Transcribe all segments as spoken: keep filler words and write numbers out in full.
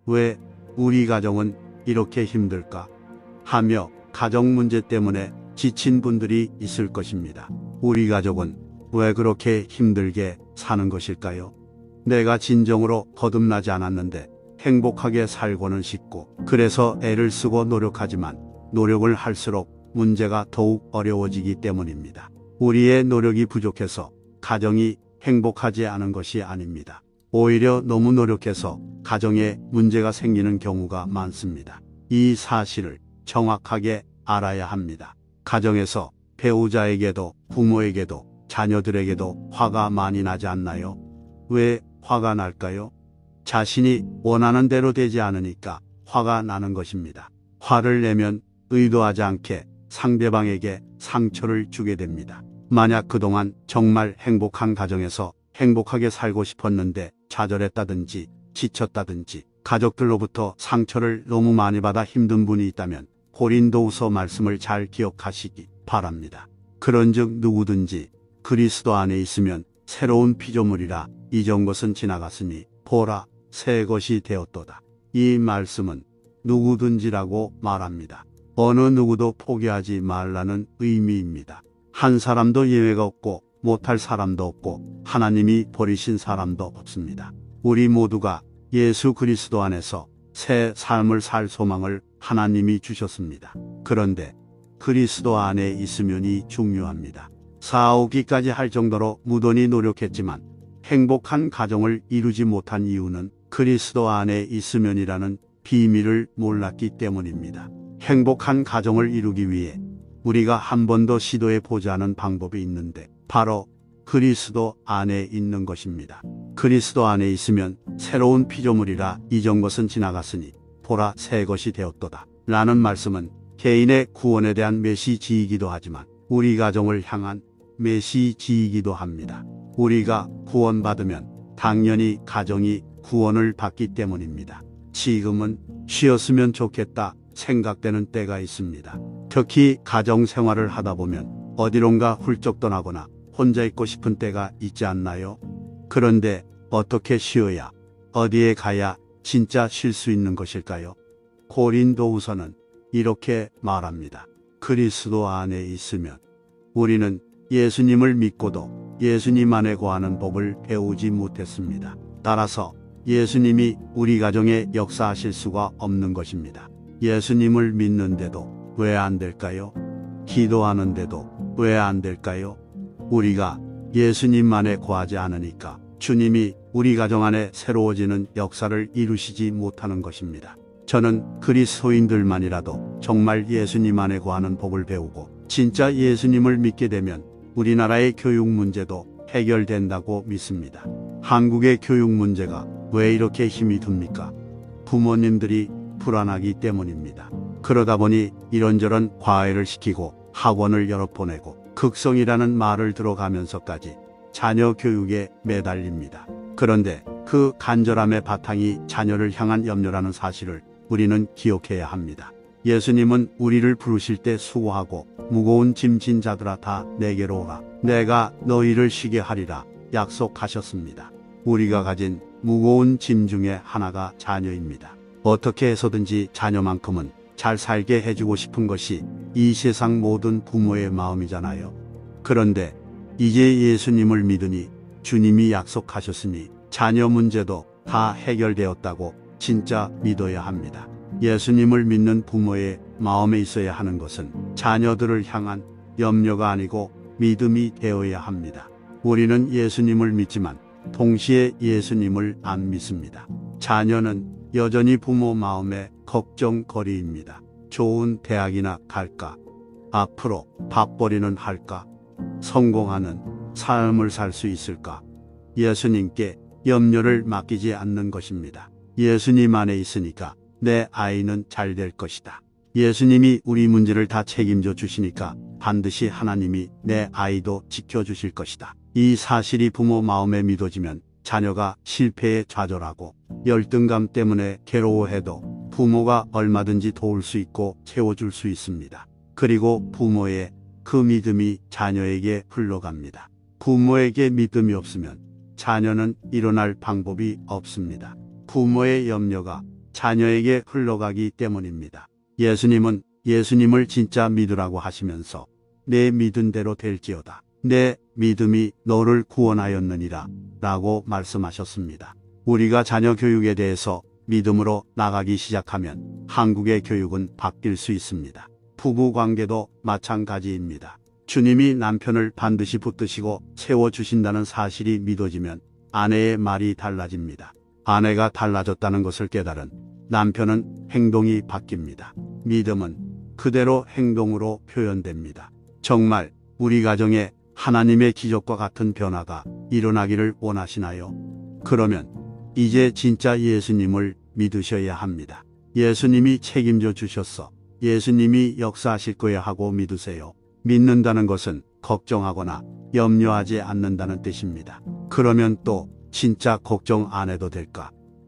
왜 우리 가정은 이렇게 힘들까? 하며 가정 문제 때문에 지친 분들이 있을 것입니다. 우리 가족은 왜 그렇게 힘들게 사는 것일까요? 내가 진정으로 거듭나지 않았는데 행복하게 살고는 싶고, 그래서 애를 쓰고 노력하지만 노력을 할수록 문제가 더욱 어려워지기 때문입니다. 우리의 노력이 부족해서 가정이 행복하지 않은 것이 아닙니다. 오히려 너무 노력해서 가정에 문제가 생기는 경우가 많습니다. 이 사실을 정확하게 알아야 합니다. 가정에서 배우자에게도 부모에게도 자녀들에게도 화가 많이 나지 않나요? 왜 화가 날까요? 자신이 원하는 대로 되지 않으니까 화가 나는 것입니다. 화를 내면 의도하지 않게 상대방에게 상처를 주게 됩니다. 만약 그동안 정말 행복한 가정에서 행복하게 살고 싶었는데 좌절했다든지 지쳤다든지 가족들로부터 상처를 너무 많이 받아 힘든 분이 있다면 고린도후서 말씀을 잘 기억하시기 바랍니다. 그런즉 누구든지 그리스도 안에 있으면 새로운 피조물이라, 이전 것은 지나갔으니 보라 새 것이 되었도다. 이 말씀은 누구든지라고 말합니다. 어느 누구도 포기하지 말라는 의미입니다. 한 사람도 예외가 없고 못할 사람도 없고 하나님이 버리신 사람도 없습니다. 우리 모두가 예수 그리스도 안에서 새 삶을 살 소망을 하나님이 주셨습니다. 그런데 그리스도 안에 있으면이 중요합니다. 싸우기까지 할 정도로 무던히 노력했지만 행복한 가정을 이루지 못한 이유는 그리스도 안에 있으면이라는 비밀을 몰랐기 때문입니다. 행복한 가정을 이루기 위해 우리가 한 번 더 시도해 보자는 방법이 있는데 바로 그리스도 안에 있는 것입니다. 그리스도 안에 있으면 새로운 피조물이라, 이전 것은 지나갔으니 보라 새 것이 되었도다 라는 말씀은 개인의 구원에 대한 메시지이기도 하지만 우리 가정을 향한 메시지이기도 합니다. 우리가 구원받으면 당연히 가정이 구원을 받기 때문입니다. 지금은 쉬었으면 좋겠다 생각되는 때가 있습니다. 특히 가정 생활을 하다 보면 어디론가 훌쩍 떠나거나 혼자 있고 싶은 때가 있지 않나요? 그런데 어떻게 쉬어야, 어디에 가야 진짜 쉴 수 있는 것일까요? 고린도후서는 이렇게 말합니다. 그리스도 안에 있으면 우리는 예수님을 믿고도 예수님 안에 거하는 법을 배우지 못했습니다. 따라서 예수님이 우리 가정에 역사하실 수가 없는 것입니다. 예수님을 믿는데도 왜 안 될까요? 기도하는데도 왜 안 될까요? 우리가 예수님 안에 거하지 않으니까 주님이 우리 가정 안에 새로워지는 역사를 이루시지 못하는 것입니다. 저는 그리스도인들만이라도 정말 예수님 안에 거하는 법을 배우고 진짜 예수님을 믿게 되면 우리나라의 교육 문제도 해결된다고 믿습니다. 한국의 교육 문제가 왜 이렇게 힘이 듭니까? 부모님들이 불안하기 때문입니다. 그러다 보니 이런저런 과외를 시키고 학원을 여러 보내고 극성이라는 말을 들어가면서까지 자녀 교육에 매달립니다. 그런데 그 간절함의 바탕이 자녀를 향한 염려라는 사실을 우리는 기억해야 합니다. 예수님은 우리를 부르실 때 수고하고 무거운 짐 진 자들아 다 내게로 오라, 내가 너희를 쉬게 하리라 약속하셨습니다. 우리가 가진 무거운 짐 중에 하나가 자녀입니다. 어떻게 해서든지 자녀만큼은 잘 살게 해주고 싶은 것이 이 세상 모든 부모의 마음이잖아요. 그런데 이제 예수님을 믿으니 주님이 약속하셨으니 자녀 문제도 다 해결되었다고 진짜 믿어야 합니다. 예수님을 믿는 부모의 마음에 있어야 하는 것은 자녀들을 향한 염려가 아니고 믿음이 되어야 합니다. 우리는 예수님을 믿지만 동시에 예수님을 안 믿습니다. 자녀는 여전히 부모 마음의 걱정거리입니다. 좋은 대학이나 갈까? 앞으로 밥벌이는 할까? 성공하는 삶을 살 수 있을까? 예수님께 염려를 맡기지 않는 것입니다. 예수님 안에 있으니까 내 아이는 잘 될 것이다. 예수님이 우리 문제를 다 책임져 주시니까 반드시 하나님이 내 아이도 지켜주실 것이다. 이 사실이 부모 마음에 믿어지면 자녀가 실패에 좌절하고 열등감 때문에 괴로워해도 부모가 얼마든지 도울 수 있고 채워줄 수 있습니다. 그리고 부모의 그 믿음이 자녀에게 흘러갑니다. 부모에게 믿음이 없으면 자녀는 일어날 방법이 없습니다. 부모의 염려가 자녀에게 흘러가기 때문입니다. 예수님은 예수님을 진짜 믿으라고 하시면서 내 믿은 대로 될지어다. 내 믿음이 너를 구원하였느니라 라고 말씀하셨습니다. 우리가 자녀 교육에 대해서 믿음으로 나가기 시작하면 한국의 교육은 바뀔 수 있습니다. 부부 관계도 마찬가지입니다. 주님이 남편을 반드시 붙드시고 세워주신다는 사실이 믿어지면 아내의 말이 달라집니다. 아내가 달라졌다는 것을 깨달은 남편은 행동이 바뀝니다. 믿음은 그대로 행동으로 표현됩니다. 정말 우리 가정에 하나님의 기적과 같은 변화가 일어나기를 원하시나요? 그러면 이제 진짜 예수님을 믿으셔야 합니다. 예수님이 책임져 주셨어. 예수님이 역사하실 거야 하고 믿으세요. 믿는다는 것은 걱정하거나 염려하지 않는다는 뜻입니다. 그러면 또 진짜 걱정 안 해도 될까?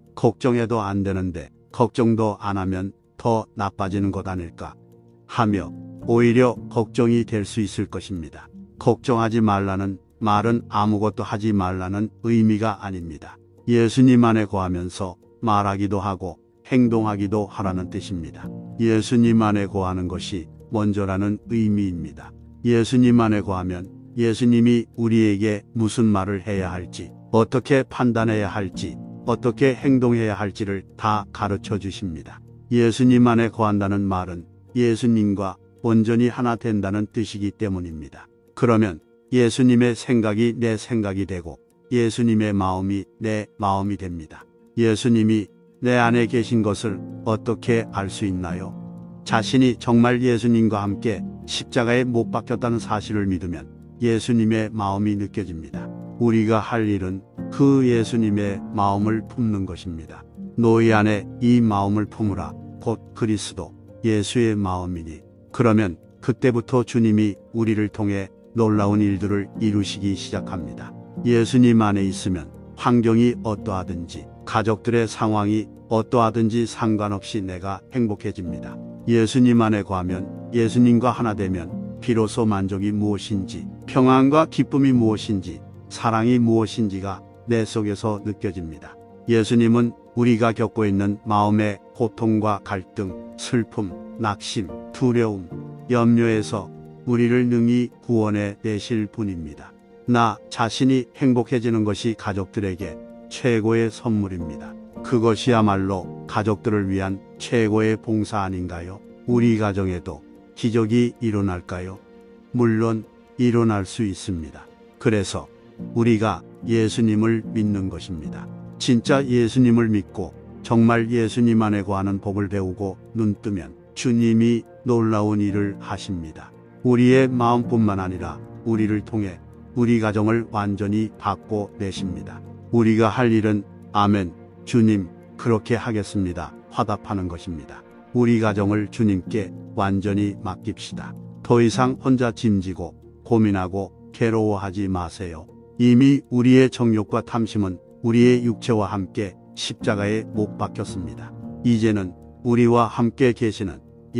걱정해도 안 되는데 걱정도 안 하면 더 나빠지는 것 아닐까? 하며 오히려 걱정이 될 수 있을 것입니다. 걱정하지 말라는 말은 아무것도 하지 말라는 의미가 아닙니다. 예수님 안에 거하면서 말하기도 하고 행동하기도 하라는 뜻입니다. 예수님 안에 거하는 것이 먼저라는 의미입니다. 예수님 안에 거하면 예수님이 우리에게 무슨 말을 해야 할지, 어떻게 판단해야 할지, 어떻게 행동해야 할지를 다 가르쳐 주십니다. 예수님 안에 거한다는 말은 예수님과 온전히 하나 된다는 뜻이기 때문입니다. 그러면 예수님의 생각이 내 생각이 되고 예수님의 마음이 내 마음이 됩니다. 예수님이 내 안에 계신 것을 어떻게 알 수 있나요? 자신이 정말 예수님과 함께 십자가에 못 박혔다는 사실을 믿으면 예수님의 마음이 느껴집니다. 우리가 할 일은 그 예수님의 마음을 품는 것입니다. 너희 안에 이 마음을 품으라. 곧 그리스도 예수의 마음이니. 그러면 그때부터 주님이 우리를 통해 놀라운 일들을 이루시기 시작합니다. 예수님 안에 있으면 환경이 어떠하든지 가족들의 상황이 어떠하든지 상관없이 내가 행복해집니다. 예수님 안에 거하면 예수님과 하나 되면 비로소 만족이 무엇인지, 평안과 기쁨이 무엇인지, 사랑이 무엇인지가 내 속에서 느껴집니다. 예수님은 우리가 겪고 있는 마음의 고통과 갈등, 슬픔, 낙심, 두려움, 염려에서 우리를 능히 구원해 내실 분입니다. 나 자신이 행복해지는 것이 가족들에게 최고의 선물입니다. 그것이야말로 가족들을 위한 최고의 봉사 아닌가요? 우리 가정에도 기적이 일어날까요? 물론 일어날 수 있습니다. 그래서 우리가 예수님을 믿는 것입니다. 진짜 예수님을 믿고 정말 예수님 안에 거하는 법을 배우고 눈뜨면 주님이 놀라운 일을 하십니다. 우리의 마음뿐만 아니라 우리를 통해 우리 가정을 완전히 바꿔 내십니다. 우리가 할 일은 아멘, 주님, 그렇게 하겠습니다. 화답하는 것입니다. 우리 가정을 주님께 완전히 맡깁시다. 더 이상 혼자 짐지고 고민하고 괴로워하지 마세요. 이미 우리의 정욕과 탐심은 우리의 육체와 함께 십자가에 못 박혔습니다. 이제는 우리와 함께 계시는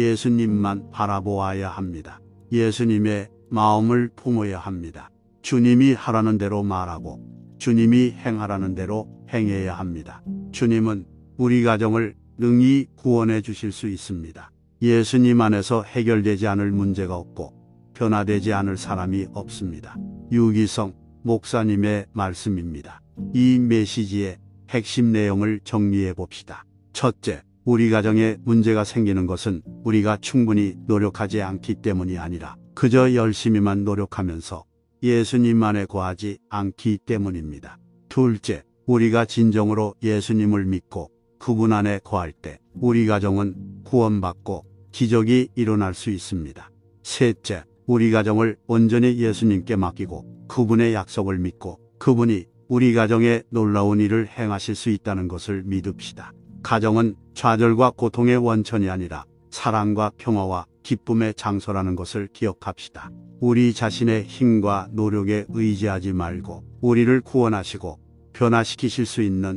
예수님만 바라보아야 합니다. 예수님의 마음을 품어야 합니다. 주님이 하라는 대로 말하고 주님이 행하라는 대로 행해야 합니다. 주님은 우리 가정을 능히 구원해 주실 수 있습니다. 예수님 안에서 해결되지 않을 문제가 없고 변화되지 않을 사람이 없습니다. 유기성 목사님의 말씀입니다. 이 메시지의 핵심 내용을 정리해 봅시다. 첫째, 우리 가정에 문제가 생기는 것은 우리가 충분히 노력하지 않기 때문이 아니라 그저 열심히만 노력하면서 예수님 안에 거하지 않기 때문입니다. 둘째, 우리가 진정으로 예수님을 믿고 그분 안에 거할 때 우리 가정은 구원받고 기적이 일어날 수 있습니다. 셋째, 우리 가정을 온전히 예수님께 맡기고 그분의 약속을 믿고 그분이 우리 가정에 놀라운 일을 행하실 수 있다는 것을 믿읍시다. 가정은 좌절과 고통의 원천이 아니라 사랑과 평화와 기쁨의 장소라는 것을 기억합시다. 우리 자신의 힘과 노력에 의지하지 말고 우리를 구원하시고 변화시키실 수 있는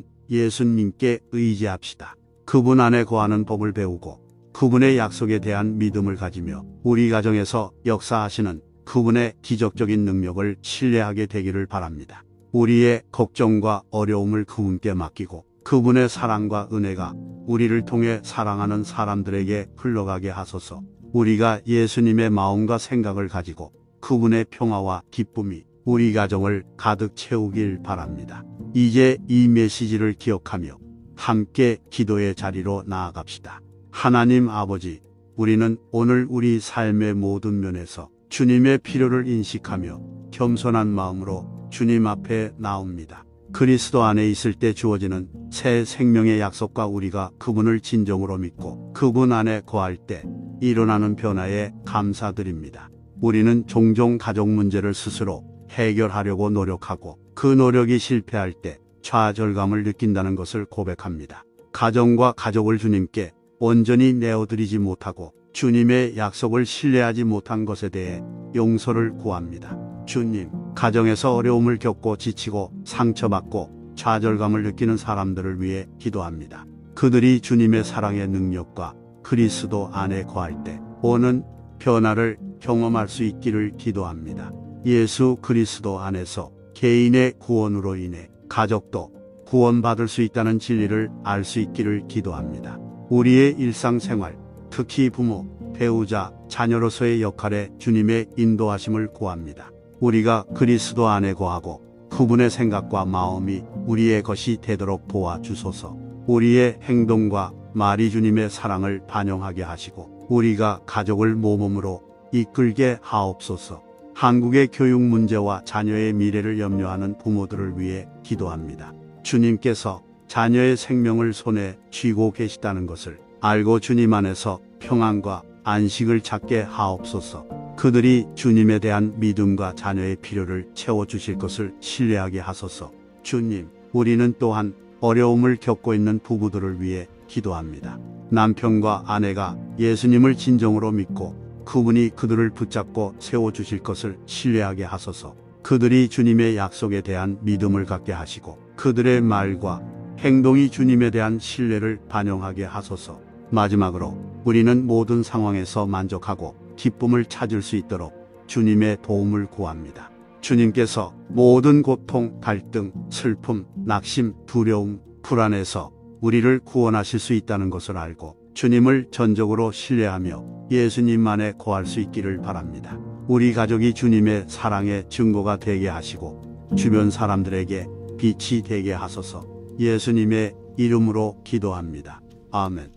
예수님께 의지합시다. 그분 안에 거하는 법을 배우고 그분의 약속에 대한 믿음을 가지며 우리 가정에서 역사하시는 그분의 기적적인 능력을 신뢰하게 되기를 바랍니다. 우리의 걱정과 어려움을 그분께 맡기고 그분의 사랑과 은혜가 우리를 통해 사랑하는 사람들에게 흘러가게 하소서. 우리가 예수님의 마음과 생각을 가지고 그분의 평화와 기쁨이 우리 가정을 가득 채우길 바랍니다. 이제 이 메시지를 기억하며 함께 기도의 자리로 나아갑시다. 하나님 아버지, 우리는 오늘 우리 삶의 모든 면에서 주님의 필요를 인식하며 겸손한 마음으로 주님 앞에 나옵니다. 그리스도 안에 있을 때 주어지는 새 생명의 약속과 우리가 그분을 진정으로 믿고 그분 안에 거할 때 일어나는 변화에 감사드립니다. 우리는 종종 가족 문제를 스스로 해결하려고 노력하고 그 노력이 실패할 때 좌절감을 느낀다는 것을 고백합니다. 가정과 가족을 주님께 온전히 내어드리지 못하고 주님의 약속을 신뢰하지 못한 것에 대해 용서를 구합니다. 주님, 가정에서 어려움을 겪고 지치고 상처받고 좌절감을 느끼는 사람들을 위해 기도합니다. 그들이 주님의 사랑의 능력과 그리스도 안에 거할 때 오는 변화를 경험할 수 있기를 기도합니다. 예수 그리스도 안에서 개인의 구원으로 인해 가족도 구원받을 수 있다는 진리를 알 수 있기를 기도합니다. 우리의 일상생활, 특히 부모, 배우자, 자녀로서의 역할에 주님의 인도하심을 구합니다. 우리가 그리스도 안에 거하고 그분의 생각과 마음이 우리의 것이 되도록 도와주소서. 우리의 행동과 말이 주님의 사랑을 반영하게 하시고 우리가 가족을 모범으로 이끌게 하옵소서. 한국의 교육 문제와 자녀의 미래를 염려하는 부모들을 위해 기도합니다. 주님께서 자녀의 생명을 손에 쥐고 계시다는 것을 알고 주님 안에서 평안과 안식을 찾게 하옵소서. 그들이 주님에 대한 믿음과 자녀의 필요를 채워주실 것을 신뢰하게 하소서. 주님, 우리는 또한 어려움을 겪고 있는 부부들을 위해 기도합니다. 남편과 아내가 예수님을 진정으로 믿고 그분이 그들을 붙잡고 세워주실 것을 신뢰하게 하소서. 그들이 주님의 약속에 대한 믿음을 갖게 하시고 그들의 말과 행동이 주님에 대한 신뢰를 반영하게 하소서. 마지막으로 우리는 모든 상황에서 만족하고 기쁨을 찾을 수 있도록 주님의 도움을 구합니다. 주님께서 모든 고통, 갈등, 슬픔, 낙심, 두려움, 불안에서 우리를 구원하실 수 있다는 것을 알고 주님을 전적으로 신뢰하며 예수님만에 거할 수 있기를 바랍니다. 우리 가족이 주님의 사랑의 증거가 되게 하시고 주변 사람들에게 빛이 되게 하소서. 예수님의 이름으로 기도합니다. 아멘.